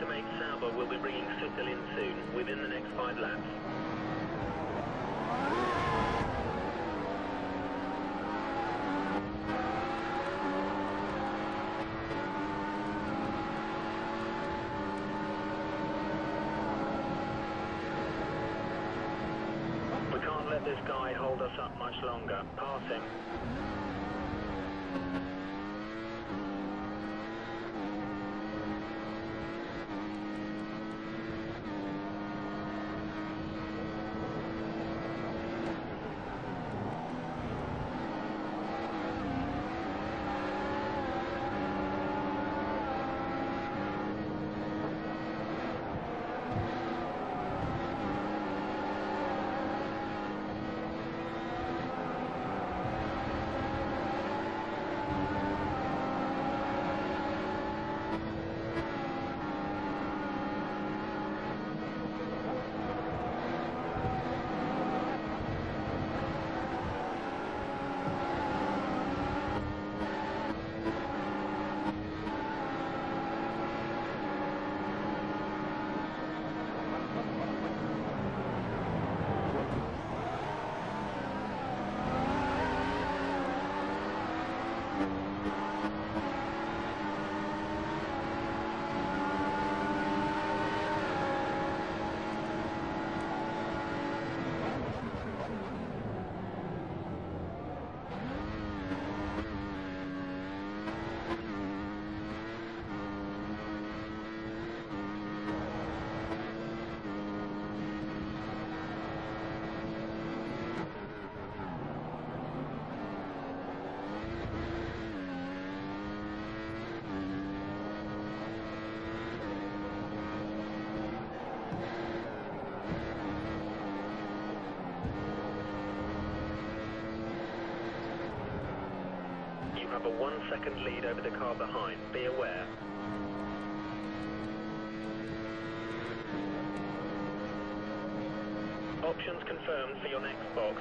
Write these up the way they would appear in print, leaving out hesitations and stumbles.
estimate Sauber will be bringing Vettel in soon, within the next 5 laps. We can't let this guy hold us up much longer. Pass him. You have a 1 second lead over the car behind. Be aware. Options confirmed for your next box.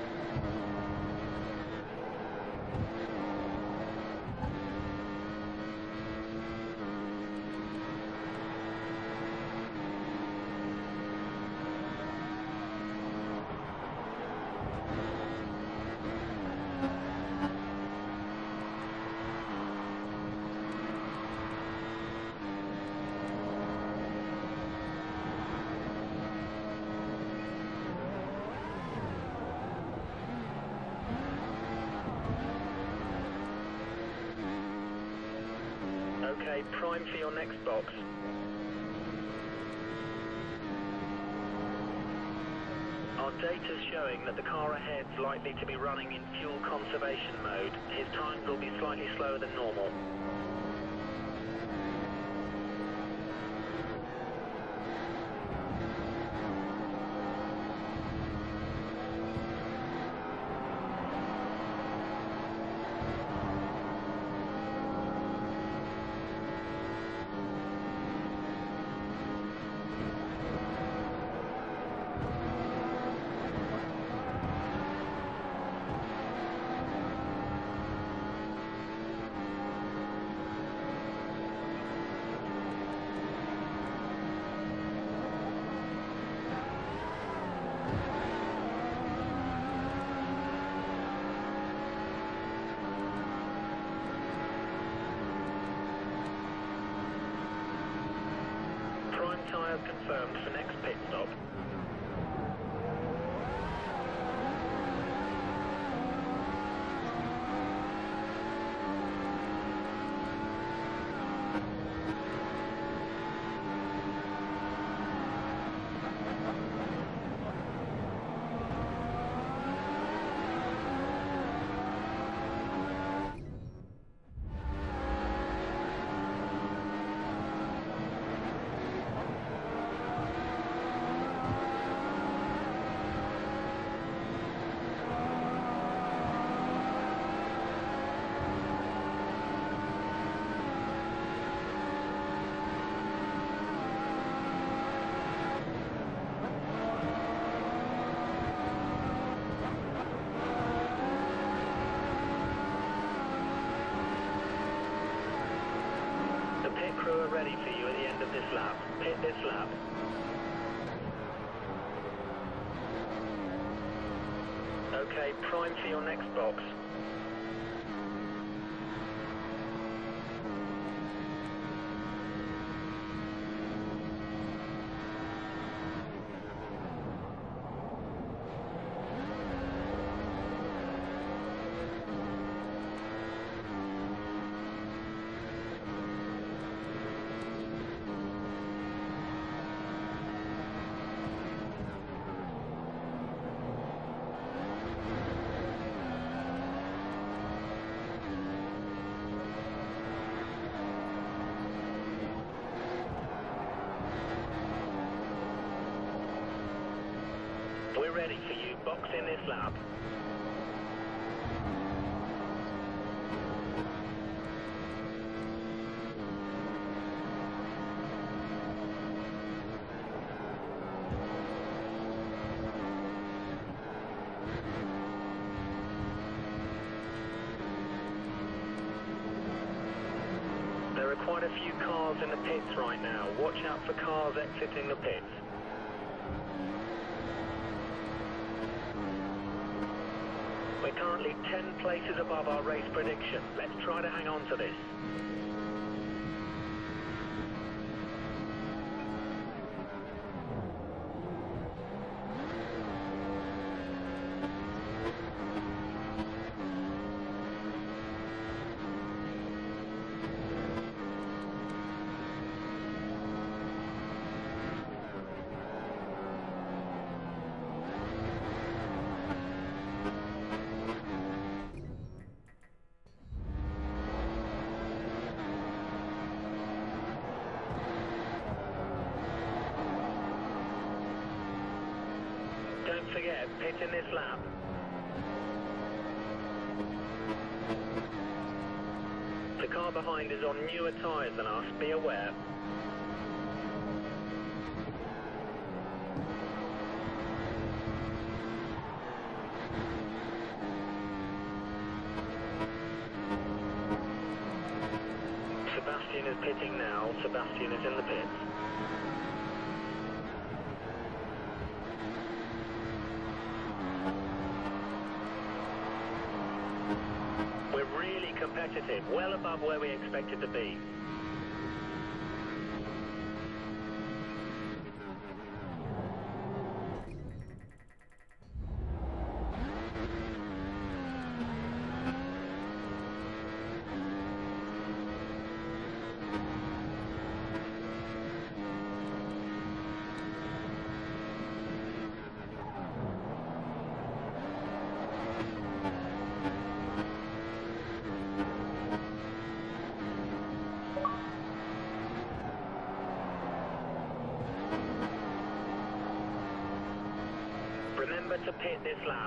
Okay, prime for your next box. Our data's showing that the car ahead's likely to be running in fuel conservation mode. His times will be slightly slower than normal. Tyres confirmed for next pit stop. Pit crew are ready for you at the end. end of this lap. Pit this lap. Okay, prime for your next box. We're ready for you. Box in this lap. There are quite a few cars in the pits right now. Watch out for cars exiting the pits. We're currently 10 places above our race prediction. Let's try to hang on to this. Don't forget, pit in this lap. The car behind is on newer tyres than us, be aware. Sebastian is pitting now. Sebastian is in the pits. We're really competitive, well above where we expected to be. Remember to pit this lap.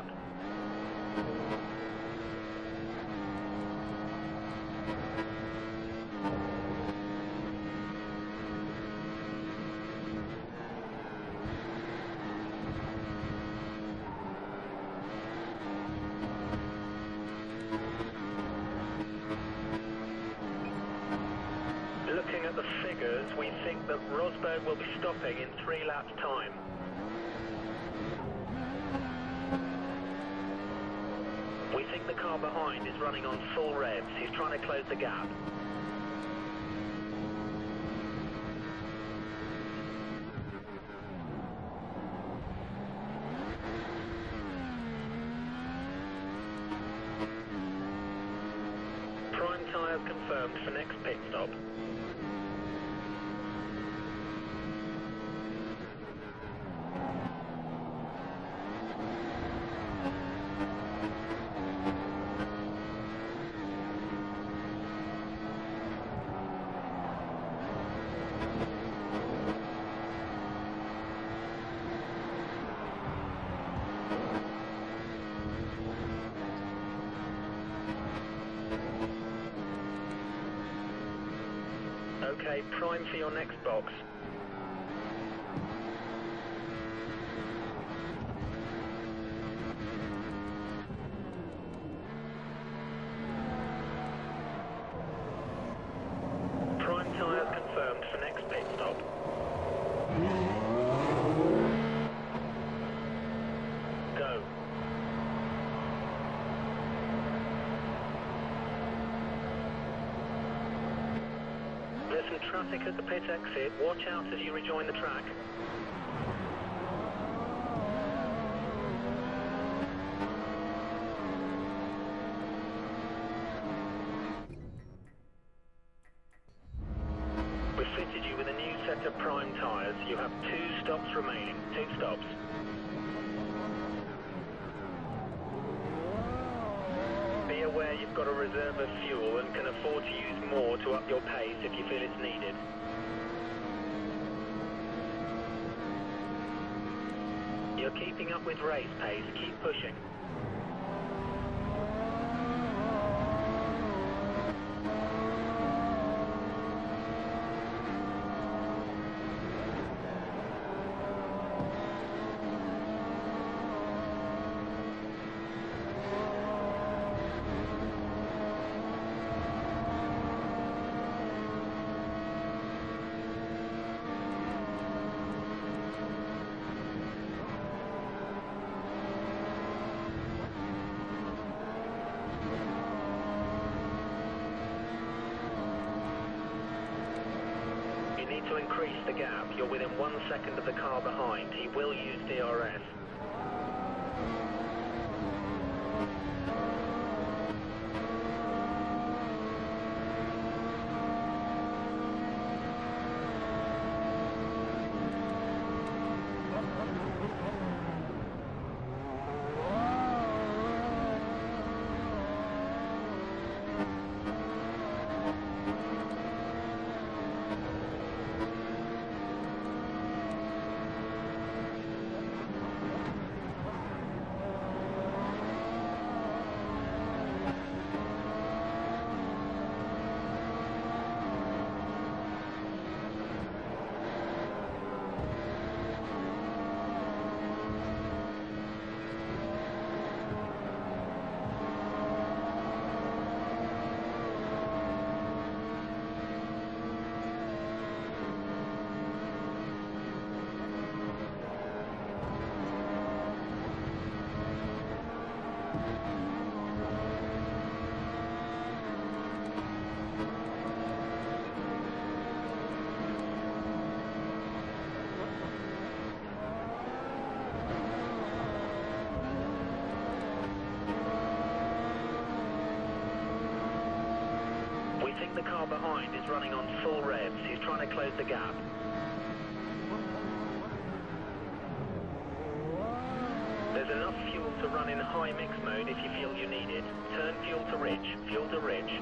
Looking at the figures, we think that Rosberg will be stopping in 3 laps' time. We think the car behind is running on full revs. He's trying to close the gap. Prime tyres confirmed for next pit stop. Okay, prime for your next box. Prime tyres confirmed for next pit stop. traffic at the pit exit. Watch out as you rejoin the track. We've fitted you with a new set of prime tyres. You have 2 stops remaining. 2 stops. Be aware you've got a reserve of fuel and can afford to use more to up your pace if you feel it's needed. You're keeping up with race pace. Keep pushing. To increase the gap, you're within 1 second of the car behind. He will use DRS. The car behind is running on full revs. He's trying to close the gap. There's enough fuel to run in high mix mode if you feel you need it. Turn fuel to rich. Fuel to rich.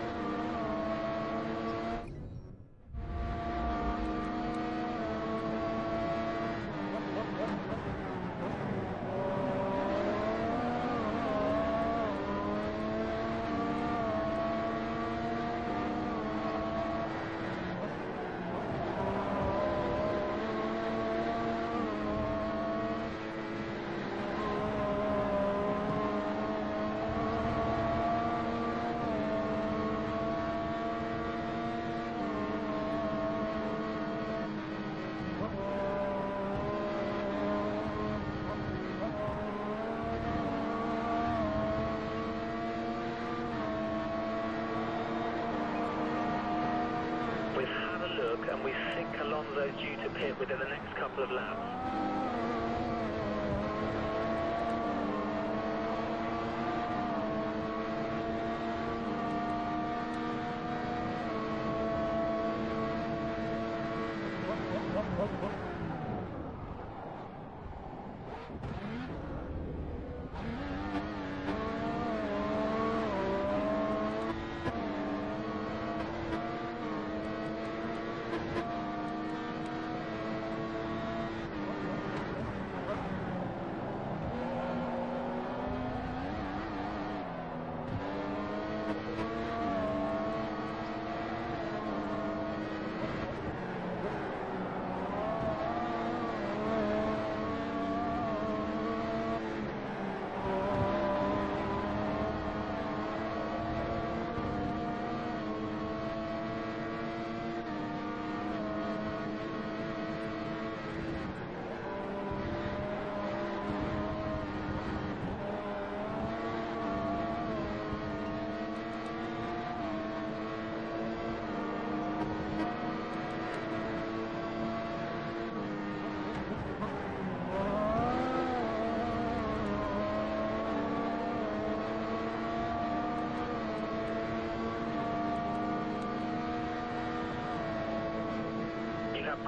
And we think Alonso's due to pit within the next couple of laps.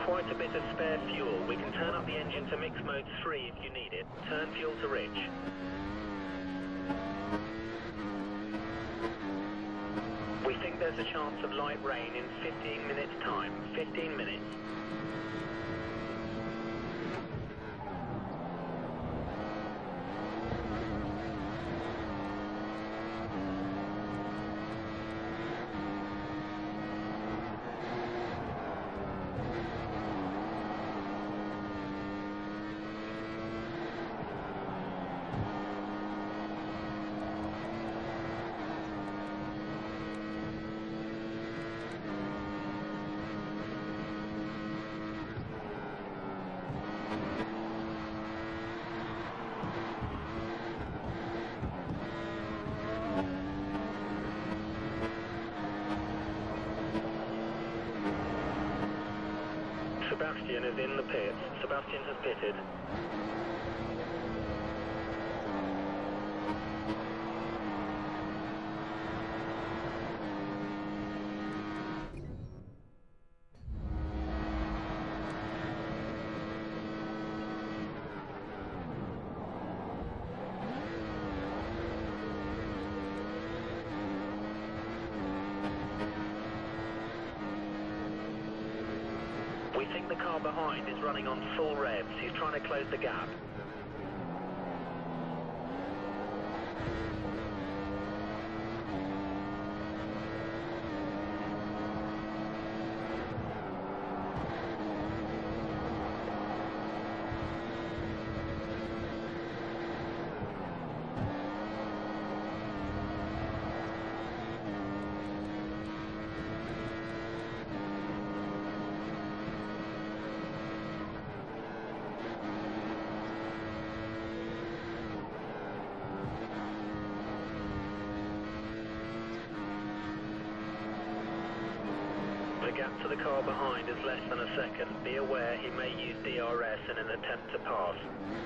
quite a bit of spare fuel. We can turn up the engine to mix mode 3 if you need it. Turn fuel to rich. We think there's a chance of light rain in 15 minutes time. 15 minutes. Sebastian is in the pits. Sebastian has pitted. We think the car behind is running on full revs. He's trying to close the gap. The gap to the car behind is less than a second. Be aware he may use DRS in an attempt to pass.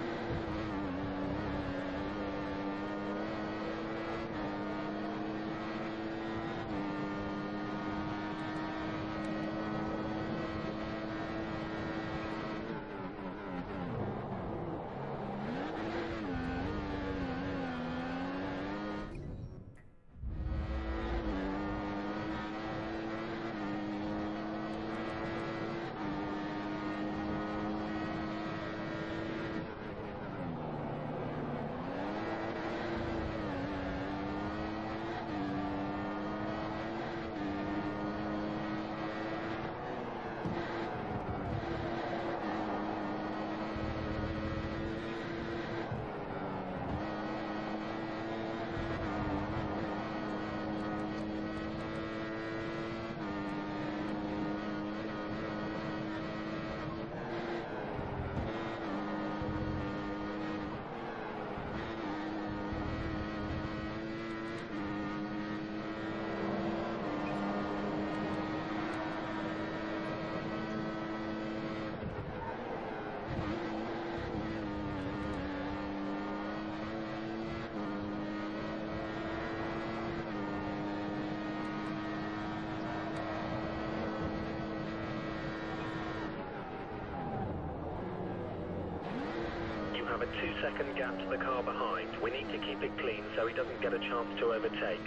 Have a 2-second gap to the car behind. We need to keep it clean so he doesn't get a chance to overtake.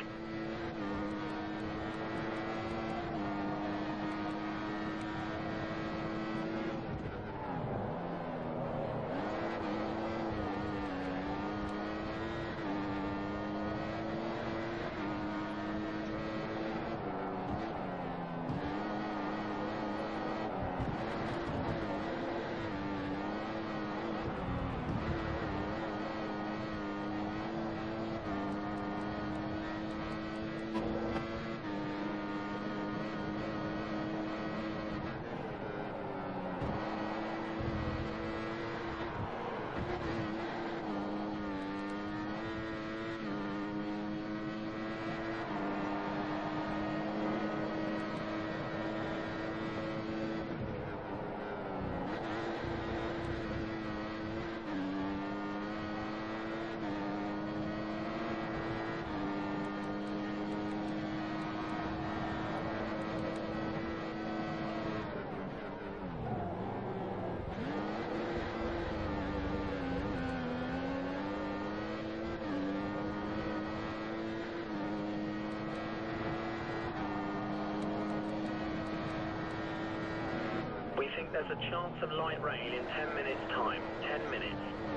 think there's a chance of light rain in 10 minutes' time. 10 minutes.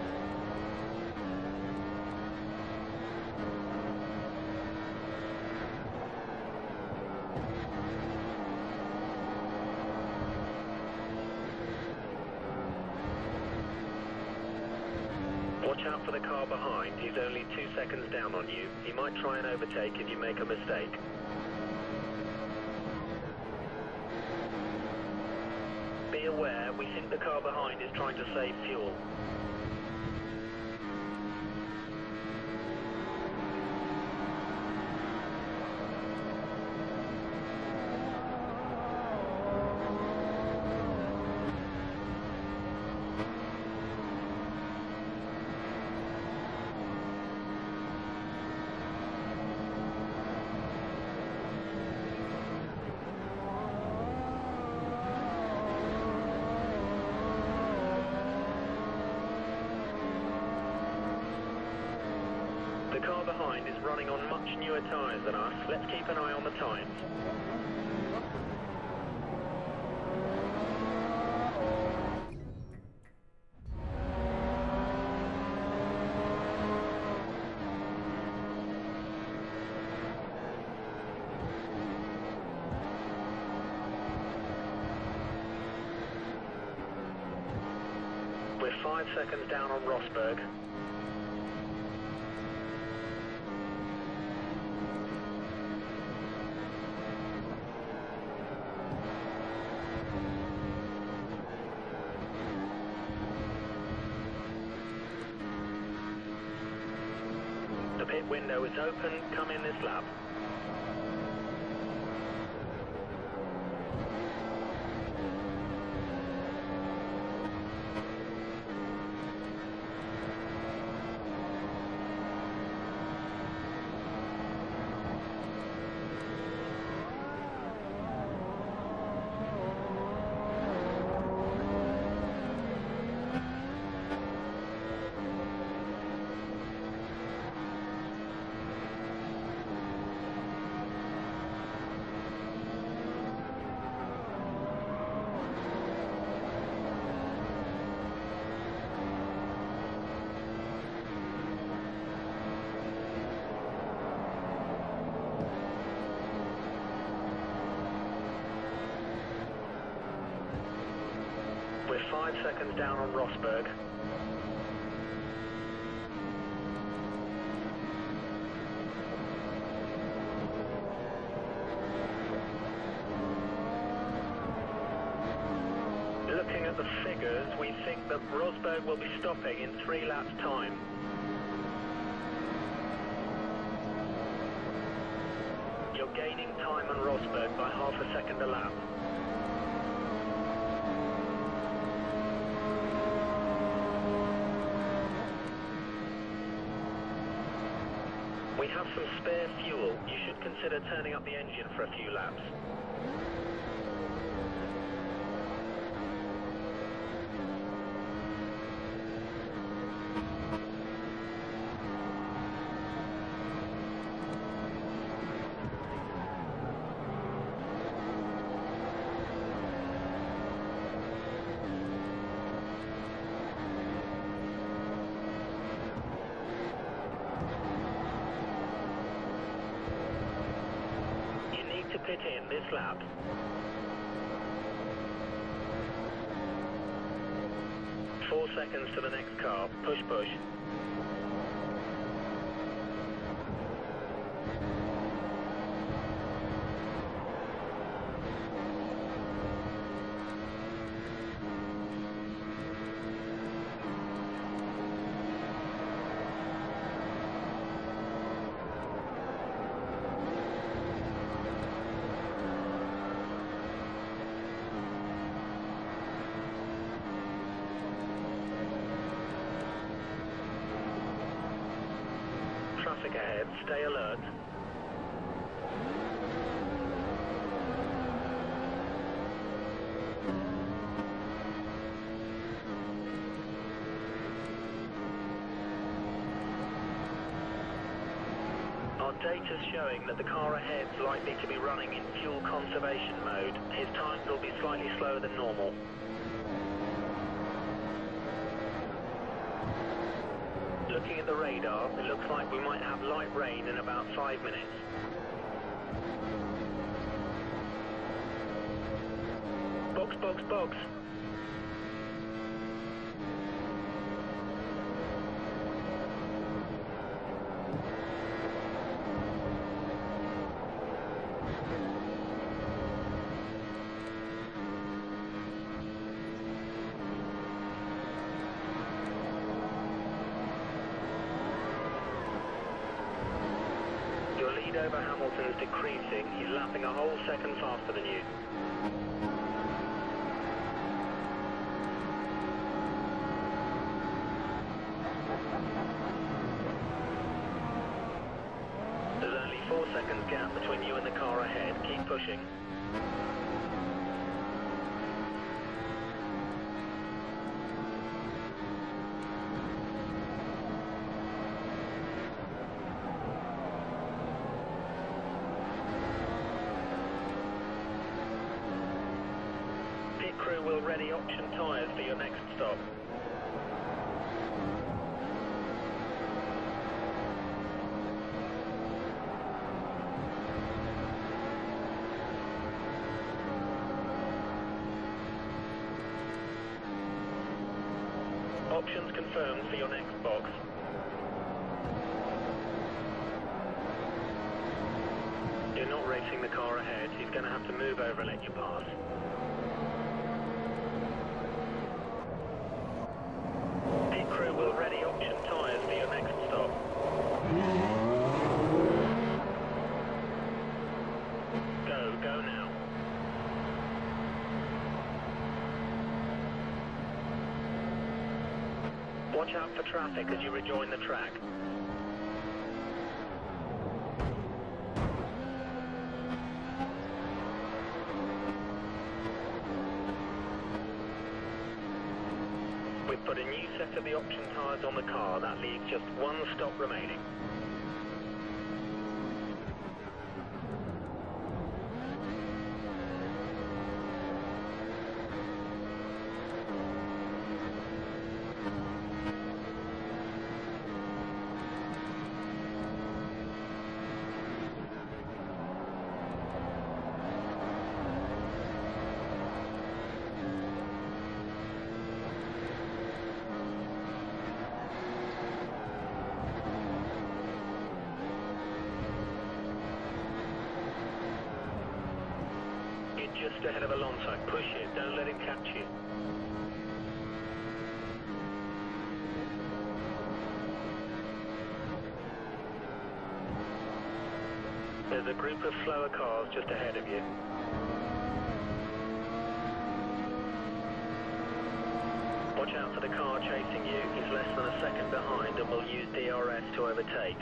Watch out for the car behind. He's only 2 seconds down on you. He might try and overtake if you make a mistake. Be aware, we think the car behind is trying to save fuel. The car behind is running on much newer tyres than us. Let's keep an eye on the times. We're 5 seconds down on Rosberg. The pit window is open. Come in this lap. We're 5 seconds down on Rosberg. Looking at the figures, we think that Rosberg will be stopping in 3 laps' time. You're gaining time on Rosberg by half a second a lap. We have some spare fuel. You should consider turning up the engine for a few laps. To pit in this lap. Four seconds to the next car. Push, push. Traffic ahead, stay alert. Our data's showing that the car ahead's likely to be running in fuel conservation mode. His times will be slightly slower than normal. Looking at the radar, it looks like we might have light rain in about 5 minutes. Box, box, box. Your lead over Hamilton's decreasing. He's lapping a whole second faster than you. There's only 4 seconds gap between you and the car ahead. Keep pushing. Pit crew will ready option tyres for your next stop. Options confirmed for your next box. You're not racing the car ahead. He's going to have to move over and let you pass. Pit crew will ready option tyres for your next stop. Go now. Watch out for traffic as you rejoin the track. We've put a new set of the option tyres on the car. That leaves just one stop remaining. Just ahead of Alonso. Push it, don't let him catch you. There's a group of slower cars just ahead of you. Watch out for the car chasing you. He's less than a second behind and will use DRS to overtake.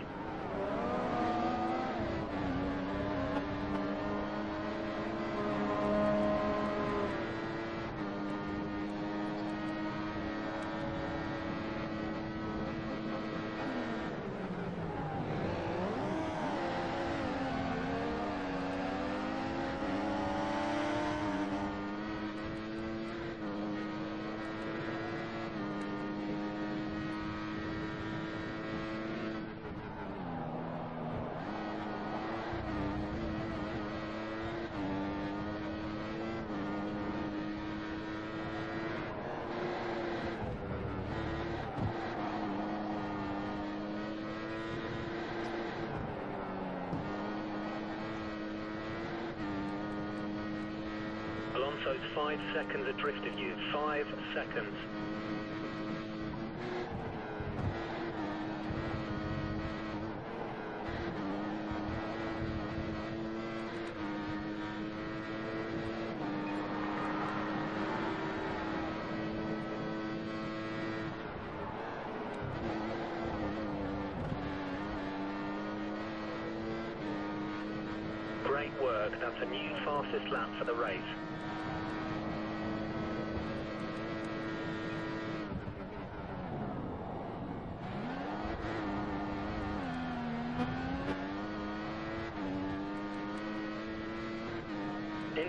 Alonso's 5 seconds adrift of you. 5 seconds. Great work. That's a new fastest lap for the race.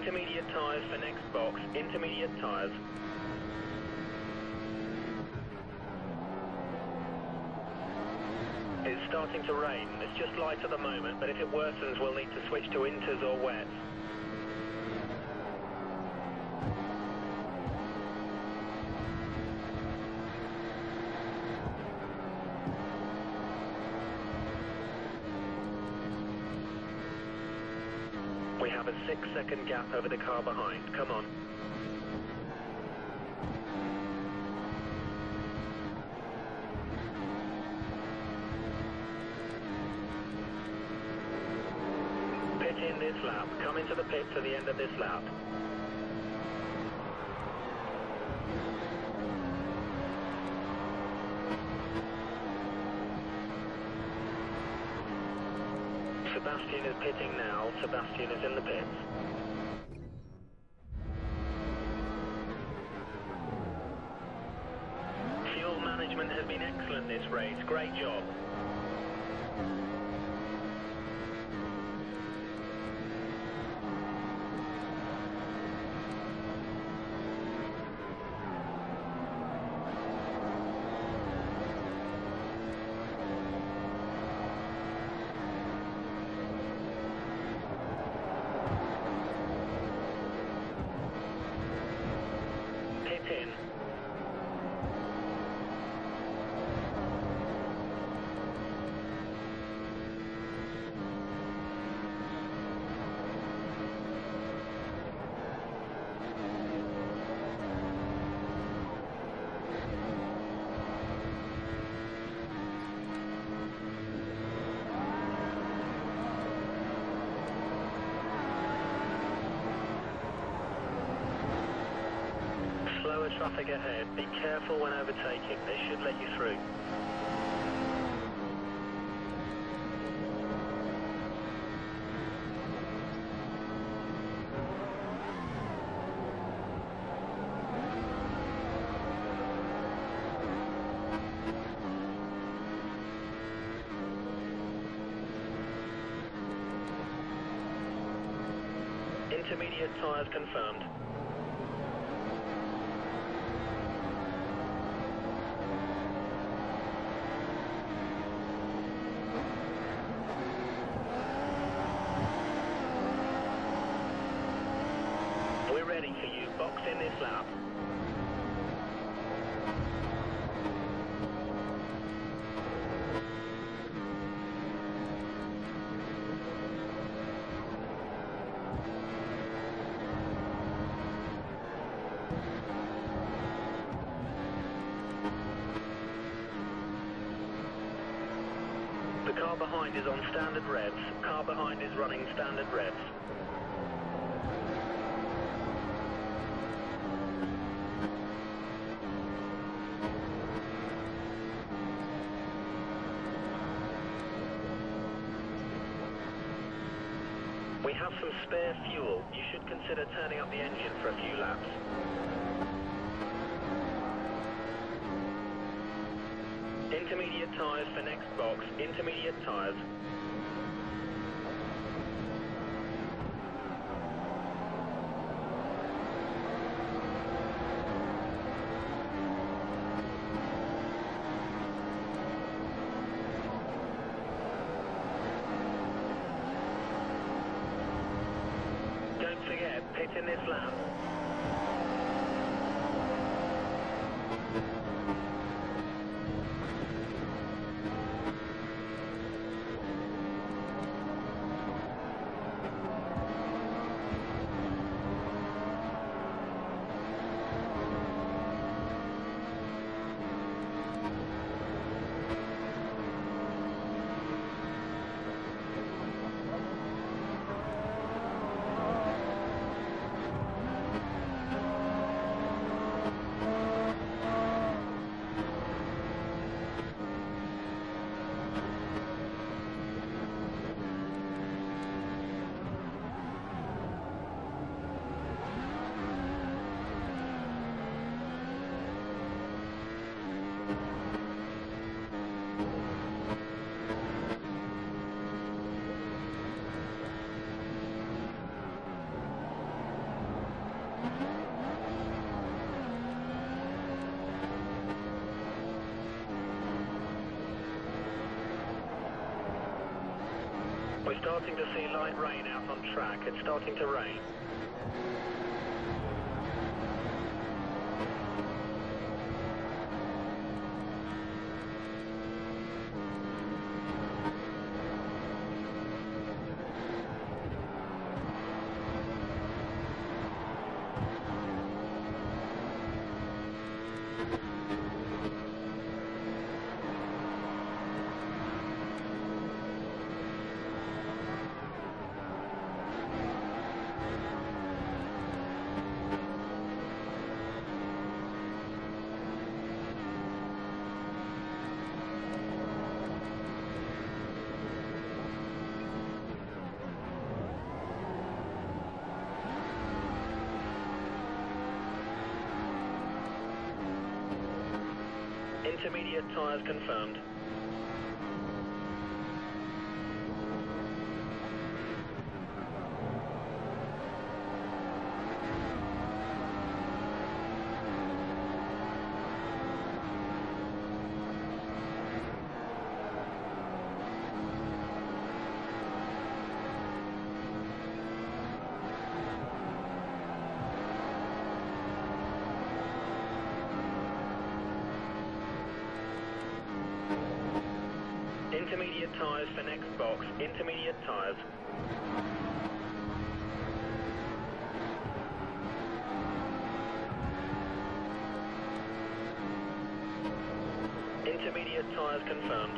Intermediate tyres for next box. Intermediate tyres. It's starting to rain. It's just light at the moment, but if it worsens, we'll need to switch to inters or wets. We have a 6-second gap over the car behind. Come on. Pit in this lap. Come into the pits at the end of this lap. Sebastian is pitting now. Sebastian is in the pits. Fuel management has been excellent this race. Great job. In. Slower traffic ahead. Be careful when overtaking. They should let you through. Intermediate tyres confirmed. We're ready for you. Box in this lap. The car behind is on standard revs. Car behind is running standard revs. We have some spare fuel. You should consider turning up the engine for a few laps. Intermediate tyres for next box. Intermediate tyres. Don't forget, pit in this lap. starting to see light rain out on track. It's starting to rain. Intermediate tyres confirmed. Intermediate tyres for next box. Intermediate tyres. Intermediate tyres confirmed.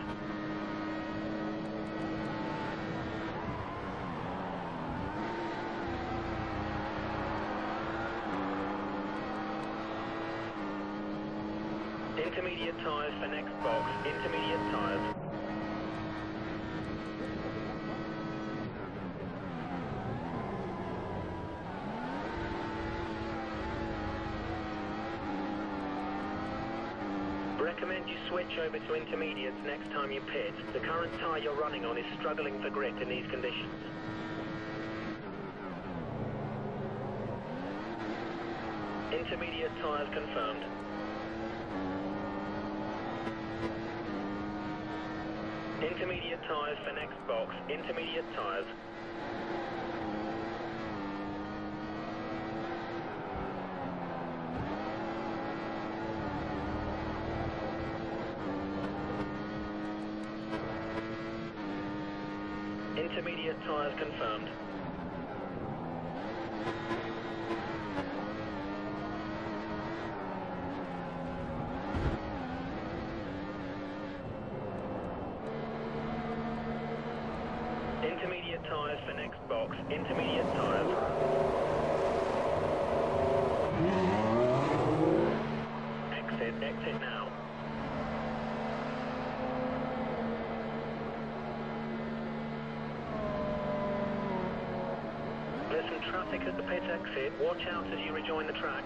Intermediate tyres for next box. Intermediate tyres. Recommend you switch over to intermediates next time you pit. The current tyre you're running on is struggling for grip in these conditions. Intermediate tyres confirmed. Intermediate tyres for next box. Intermediate tyres. Intermediate tyres confirmed. Intermediate tyres for next box. Intermediate tyres. Exit now. There's some traffic at the pit exit. Watch out as you rejoin the track.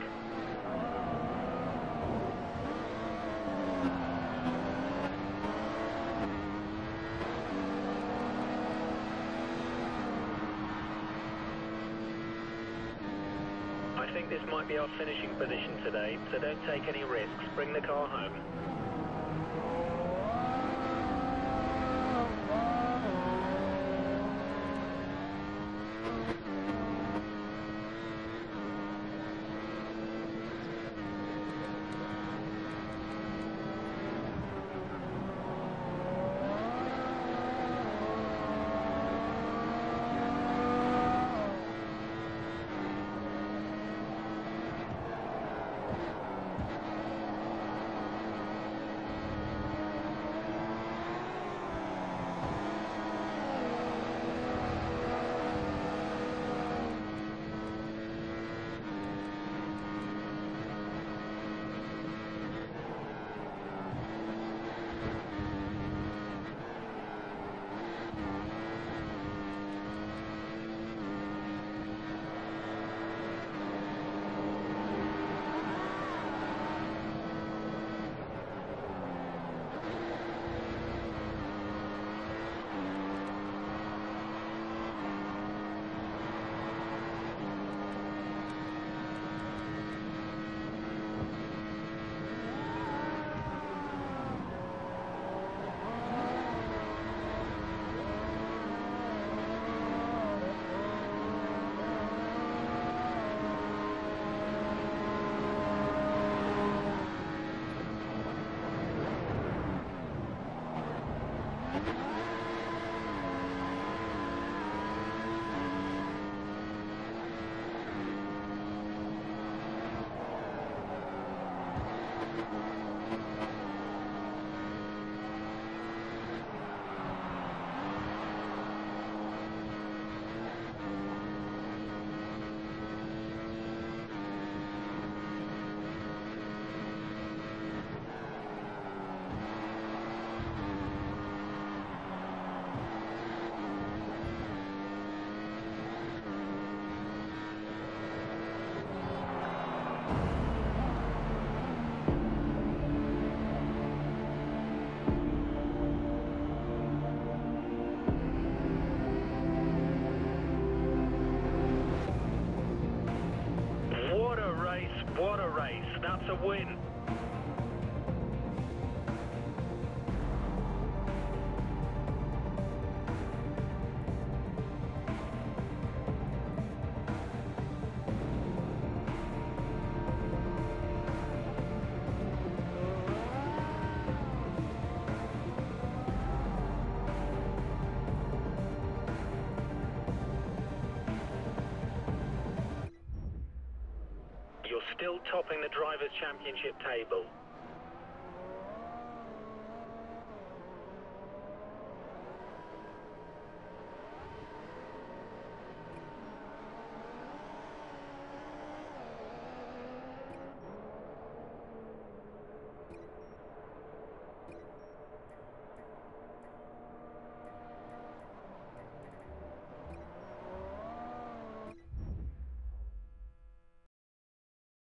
I think this might be our finishing position today, so don't take any risks. Bring the car home. What a race. That's a win. You're still topping the Drivers' Championship table.